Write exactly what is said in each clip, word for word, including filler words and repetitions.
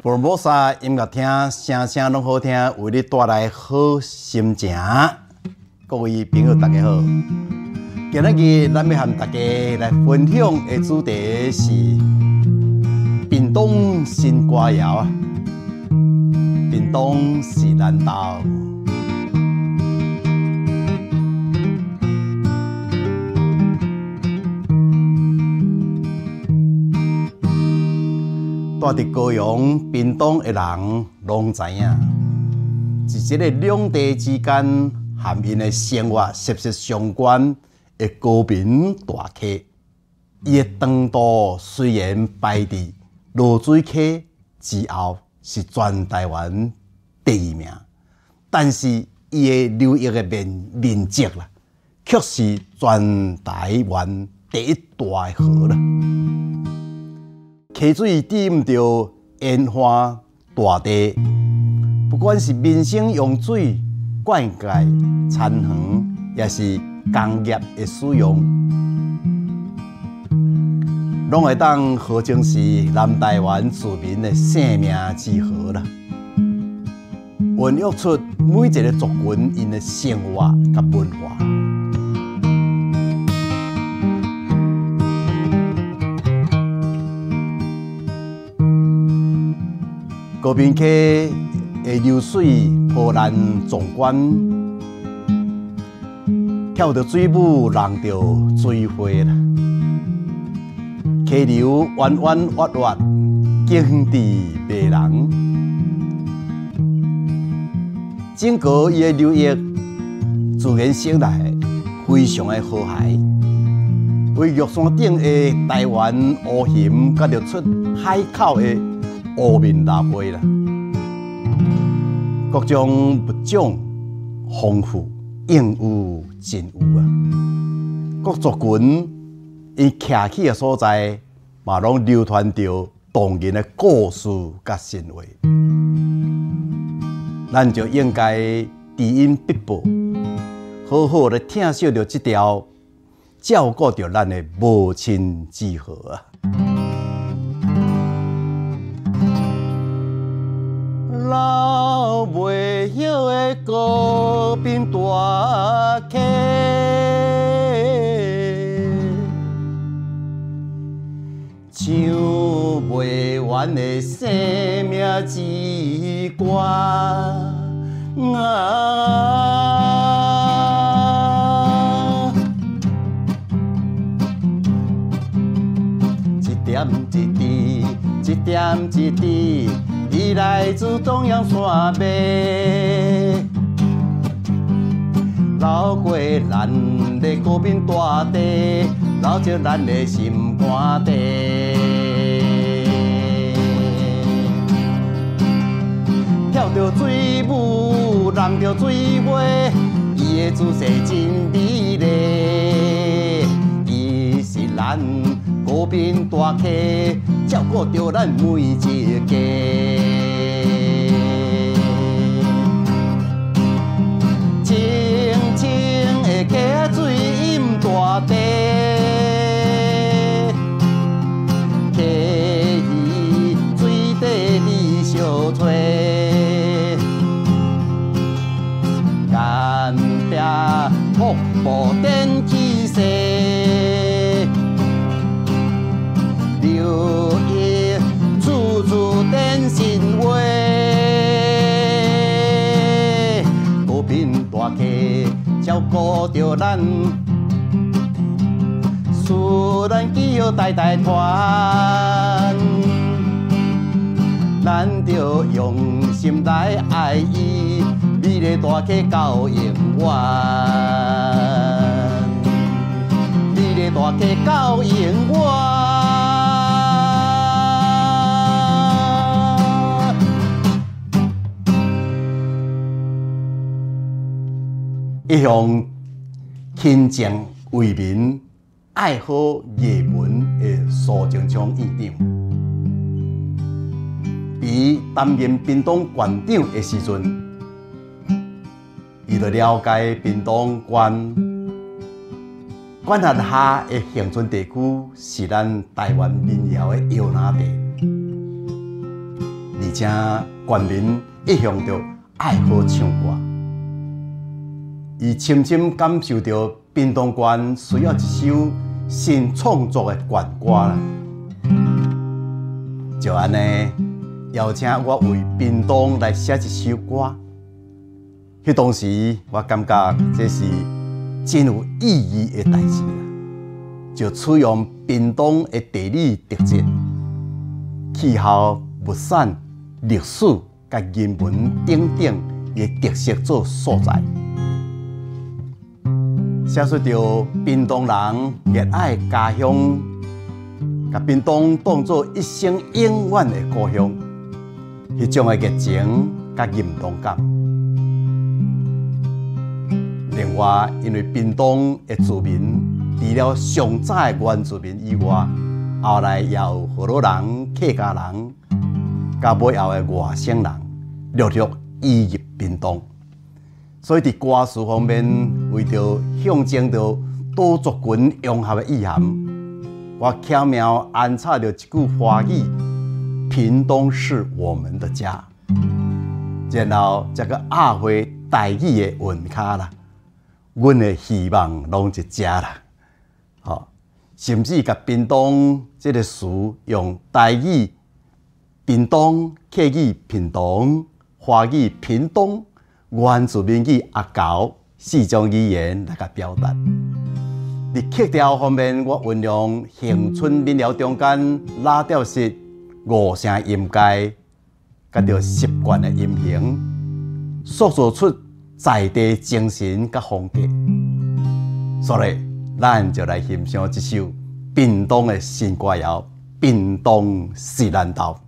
福尔摩沙音乐厅，声声拢好听，为你带来好心情。各位朋友，大家好！今仔日咱要和大家来分享的主题是屏东新歌谣啊，屏东是咱岛。住伫高雄、屏东的人拢知影，是即个两地之间含因的生活息息相关的高屏大溪。伊的长度虽然排伫落水溪之后是全台湾第一名，但是伊的流域的面面积啦，却是全台湾第一大的河啦。溪水抵毋着烟花大地，不管是民生用水、灌溉、田园，也是工业的使用，拢会当号称是南台湾自民的生命之河啦。孕育出每一个族群因的生活甲文化。高屏溪的流水波澜壮观，跳着水舞，浪着水花啦。溪流弯弯弯弯，景致迷人。整个伊的流域自然生态非常的和谐，为玉山顶的台湾乌蚣，甲着出海口的乌面拉花啦，各种物种丰富，应有尽有啊。各族群伊徛起的所在，嘛拢流传着动人的故事甲神话。咱就应该知音必报，好好的听惜着这条，照顾着咱的母亲之河啊。老袂晓的高屏大溪，唱袂完的生命之歌啊！一点一滴，一点一滴。伊来自中央山脉，流过咱的高屏大地，流进咱的心肝底。跳着水舞，浪着水花，伊的姿势真美丽。伊是咱高屏大溪，照顾着咱每一家。清清的溪水饮大地，溪鱼水底里相吹，干爹瀑布展气势。流溢处处展神话，高屏大溪照顾着咱，使咱记号代代传。咱着用心来爱伊，美丽大溪到永远，美丽大溪到永远。一向亲情为民、爱好艺文的苏贞昌院长，伊担任屏东县长的时阵，伊就了解屏东县管辖下的乡村地区是咱台湾民谣的摇篮地，而而且县民一向着爱好唱歌。伊深深感受到屏东县需要一首新创作的县歌啦。就安尼，邀请我为屏东来写一首歌。迄当时，我感觉这是真有意义的代志啦。就采用屏东的地理特质、气候、物产、历史甲人文等等的特色做素材，写出着屏东人热爱家乡，甲屏东当作一生永远的故乡，迄种的热情甲认同感。另外，因为屏东的居民，除了上早的原住民以外，后来也有河洛人、客家人，甲尾后的外省人陆续移入屏东。所以伫歌词方面，为着象征着多族群融合的意涵，我巧妙安插着一句华语：“屏东是我们的家。”然后再个压回台语的韵脚啦。阮的希望拢一只啦，吼，甚至甲屏东这个词用台语、屏东、客语、屏东、华语、屏东、原住民语阿高四种语言来甲表达。伫曲调方面，我运用恒春民谣中间拉调式五声音阶，甲着习惯的音型，塑造出在地精神甲风格。所以，咱就来欣赏这首屏东的新歌谣《屏东是咱岛》。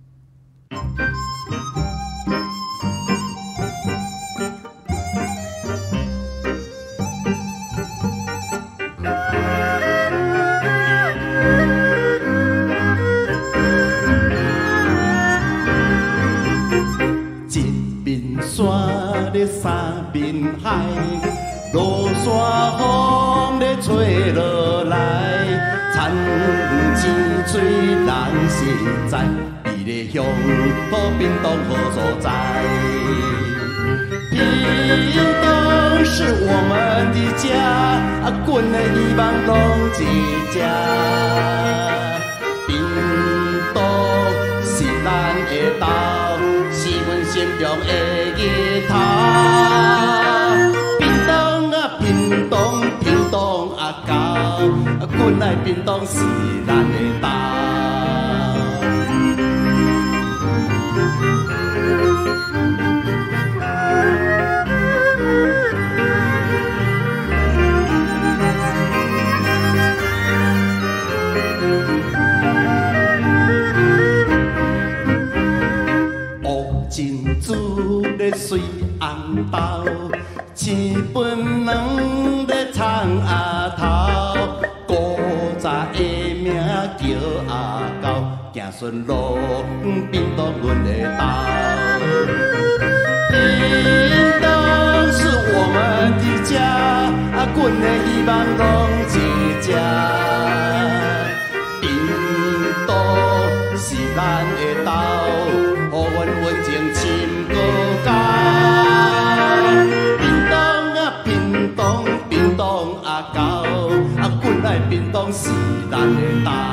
一面山咧三面海，落山风咧吹落来，田钱水人实在，伊咧乡土屏东好所在。屏东是我们的家，啊，阮的希望拢一家。屏东是咱的岛。心中的日头，屏东啊，屏东，屏东啊高，阮来屏东是咱的岛。珍珠咧水红豆，一分两咧葱阿头，古早的名叫阿狗，行顺路屏东阮的岛。屏东是我们的家，啊，阮的希望拢一家。屏东是咱的岛。互阮温情深搁加，屏东啊，屏东，屏东啊高，啊，阮来屏东是咱的岛。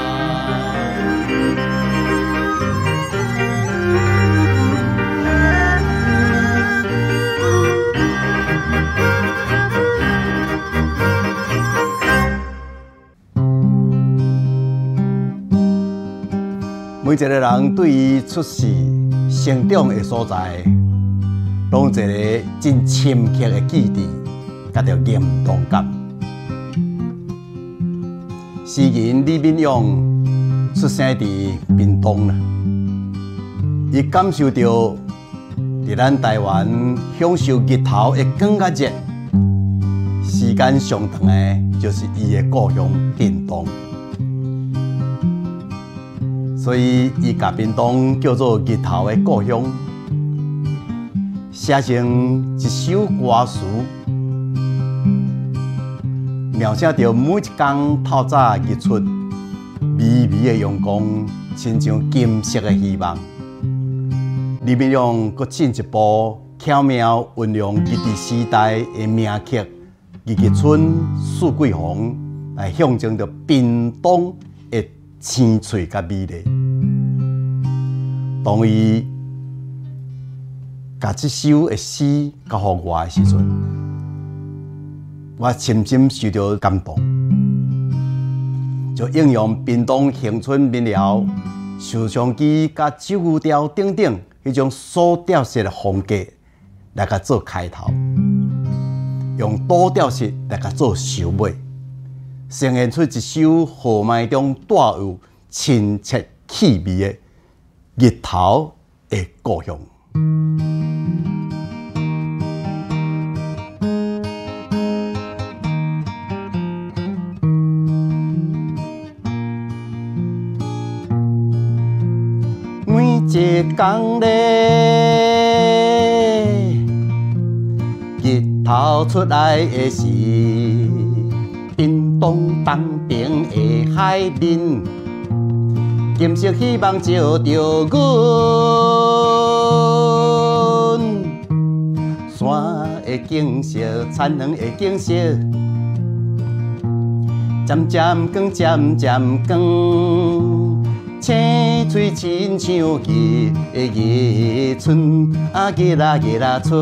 每一个人对于出世、成长的所在，拢有一个真深刻的记忆，甲着认同感。诗人李敏勇出生伫屏东啦，伊感受到伫咱台湾享受日头的光甲热，时间上长的，就是伊的故乡屏东。所以，伊甲屏东叫做日头的故乡，写成一首歌词，描写着每一天透早日出，微微的阳光，亲像金色的希望， 李明亮佫进一步巧妙运用日治时代的名曲《日日春》《四季红》来象征着屏东的青翠甲美丽。当伊甲这首的诗交互我的时阵，我深深受到感动，就应用屏东恒春民谣、受伤机甲九牛调等等迄种素调式的风格来甲做开头，用多调式来甲做收尾，呈现出一首豪迈中带有亲切气味的日头的故乡。一天咧，日头出来的时，屏东东边的海面，金色希望照着阮。山的景色，田园的景色，渐渐光，渐渐光。青翠亲像日日春，啊日啊日啊春。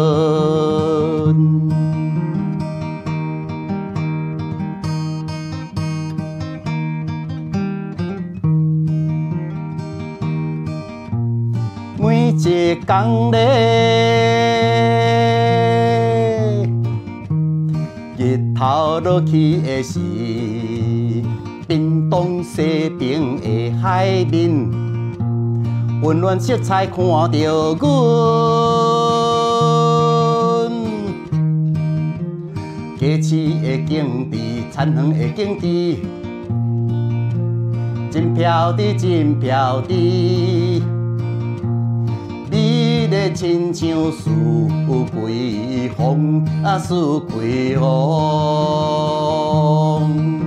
每一天咧，日头落去的时。屏东西边的海面，温暖色彩看着阮，街市的景致，田园的景致，真飘滴，真飘滴，美丽亲像四季风，啊四季风。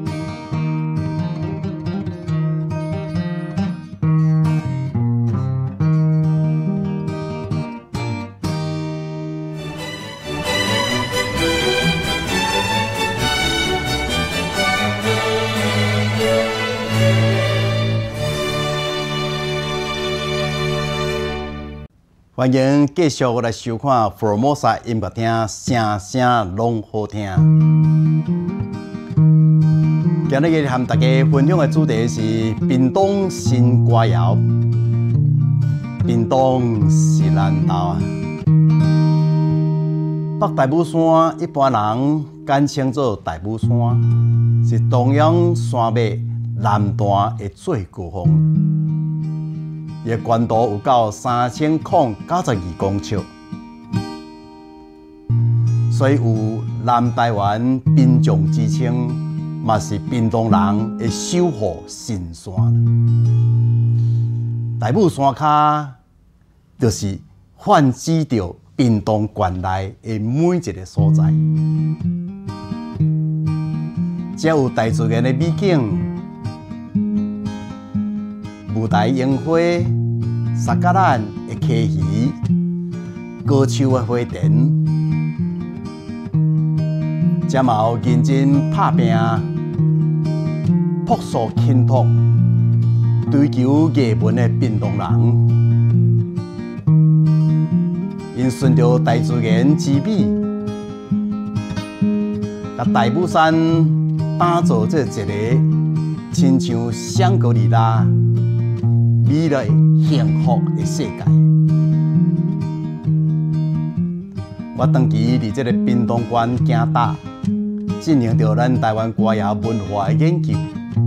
欢迎继续来收看福尔摩沙音乐厅，声声拢好听。今日和大家分享的主题是屏东新歌谣。屏东是咱岛啊，北大武山一般人简称做大武山，是中央山脉南端的最高峰。伊的高度有到三千零九十二公尺，所以有南台湾屏障之称，嘛是屏东人的守护神山。大武山脚就是泛指着屏东县内的每一个所在，只有大自然的美景。舞台樱花、沙甲兰的溪鱼、高树的花田，才嘛有认真打拼、朴素勤读、追求艺文的屏东人。因顺着大自然之美，甲大武山打造这一个亲像香格里拉。美丽幸福的世界，我长期伫这个屏东县行大，进行着咱台湾歌谣文化的研究、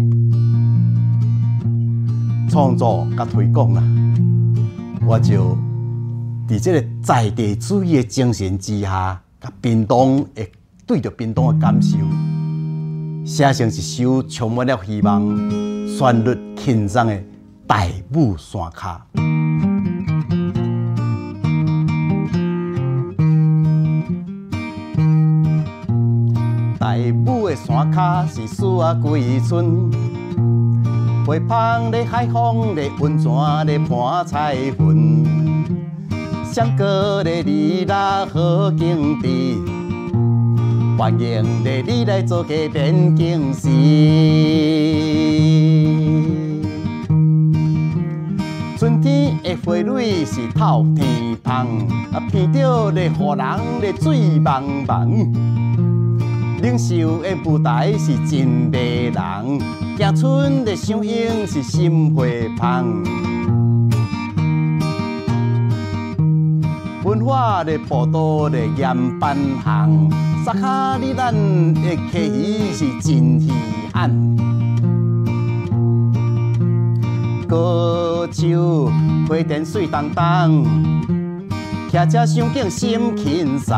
创作甲推广啦。我就伫这个在地主义的精神之下，甲屏东的对着屏东的感受，写成一首充满了希望、旋律轻松的。大武山脚，大武的山脚是四啊季春，花芳咧海风咧温泉咧伴彩云。 上高的你啦好景致，欢迎的你来做个变景时。春天的花蕊是透天芳，啊闻到的予人的水茫茫。领袖的舞台是真迷人，行春的相映是心花芳。文化的步道的严班行，沙卡里咱的客语是真稀罕。高手花田水当当，骑车上景心轻松。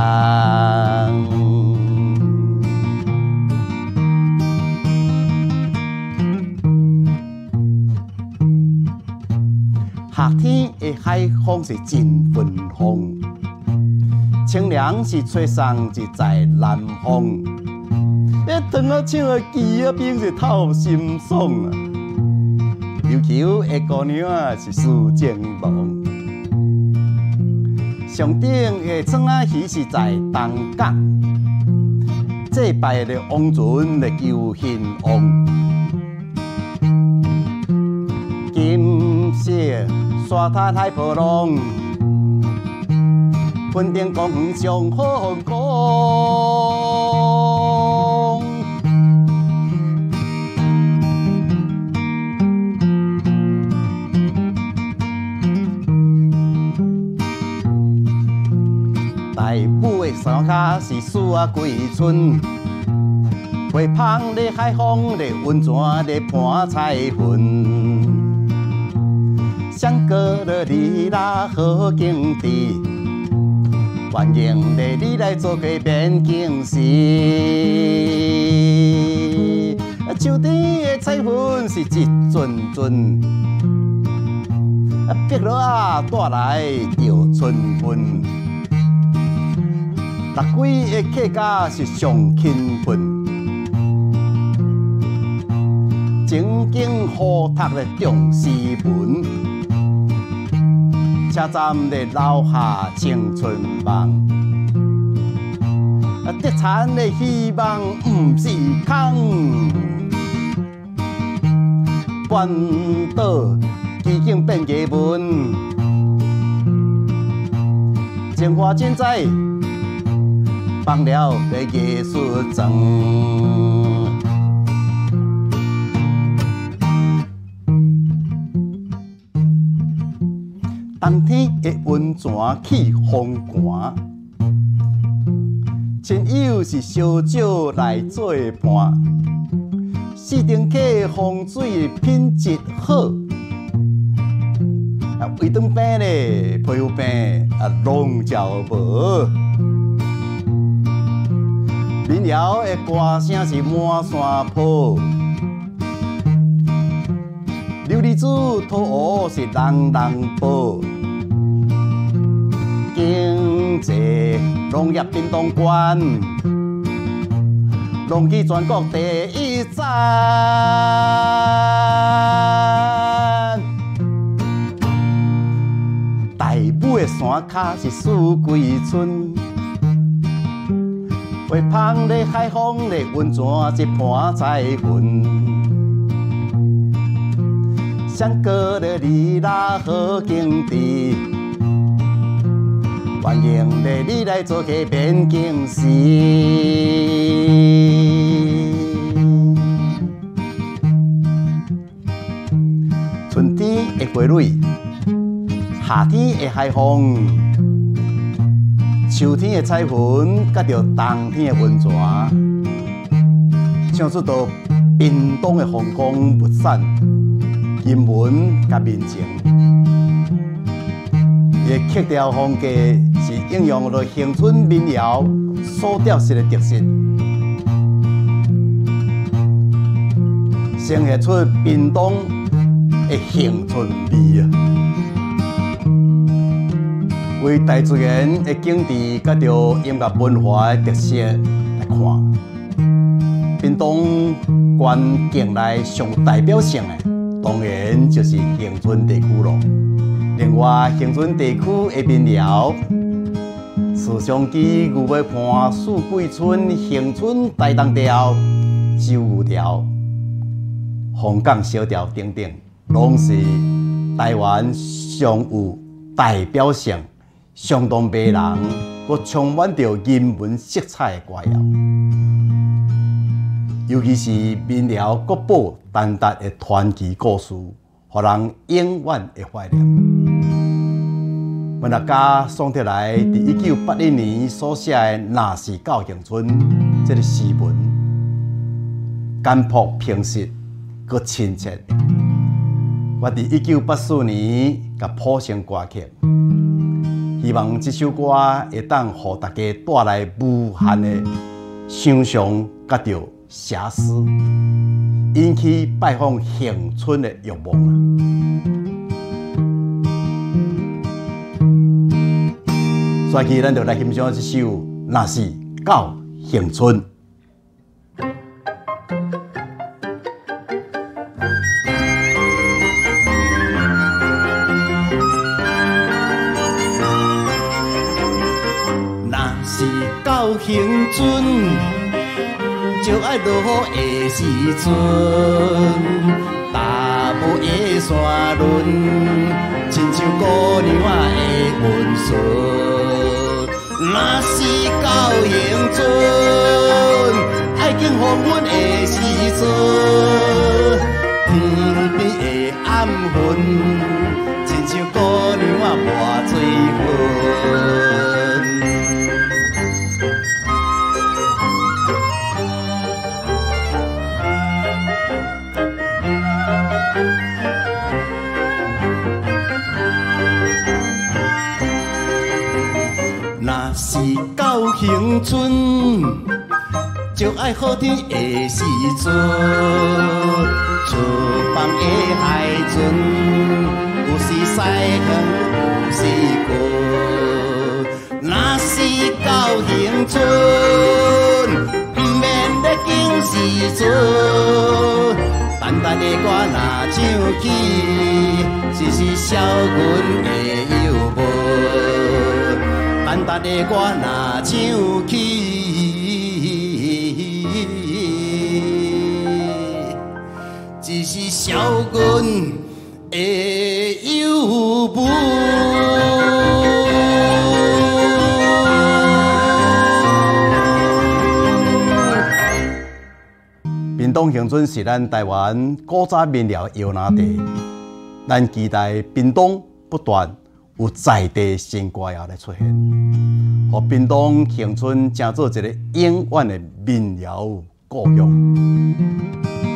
夏天的海风是真芬风，清凉是吹送一在南方。迄糖啊唱啊旗啊兵是透心爽啊，琉球的姑娘啊是水晶龙，上顶的窗仔鱼是在东港，祭拜的王船的求兴旺。金色沙滩海波浪，粉顶公园上好风光。台北的山脚是树啊归春，花香的海风的温泉的伴彩云。上高的你啦好景致，欢迎的你来做个变景时。树顶的彩云是一阵阵，碧落啊带来着春分。六龟的客家是上兴奋，正经好读的重视文。车站的留下青春梦，得产的希望不是空。半岛已经变艺文，情花尽在放了的艺术庄。冬天的温泉起风寒，亲友是烧酒来做伴，四顶客风水品质好，啊胃肠病咧皮肤病啊拢照无。民谣的歌声是满山坡，琉璃珠土是人人报。经济农业屏东县，拢去全国第一站。台北的山脚是四季春，花香的海风的温泉一盘彩云。上高的你啦好景致，欢迎的你来做个变景时。春天的花蕊，夏天的海风，秋天的彩云，甲着冬天的温泉，唱出到屏东的风光物产、人文甲民情。伊的曲调风格是应用了乡村民谣所调式的特色，呈现出屏东的乡村味啊！为大自然的景致甲着音乐文化的特色来看，屏东县境内上代表性的，当然就是恒春地区咯。 另外，恒春地区的民谣，慈祥记、牛尾盘、四季春、恒春大东调、九五调、凤港小调等等，拢是台湾上有代表性、相当迷人，佮充满着人文色彩的歌谣。尤其是民谣国宝陈达的传奇故事，予人永远会怀念。文学家宋德来伫一九八一年所写的《若是到恒春》这个诗文，简朴平实，佮亲切。我伫一九八四年甲谱成歌曲，希望这首歌会当予大家带来无限的想象，甲着写诗，引起拜访恒春的欲望啊！所以，咱就来欣赏这首《若是到恒春》。 若是到恒春，就爱落雨的时阵，大雾的山峦，亲像姑娘仔的温顺。若是到恒春，爱经黄昏的时阵，天边的暗云，亲像姑娘仔抹水分。若是到恒春，就爱好天的时阵，出放的海船，有时驶远，有时近。若是到恒春，不免咧经时阵，淡淡的歌若唱起，只是少阮的忧闷。淡淡的歌若唱起，只是少阮的忧闷。 屏东恒春是咱台湾古早民谣摇篮地，咱期待屏东不断有在地新歌谣来出现，互屏东恒春成做一个永远的民谣故乡。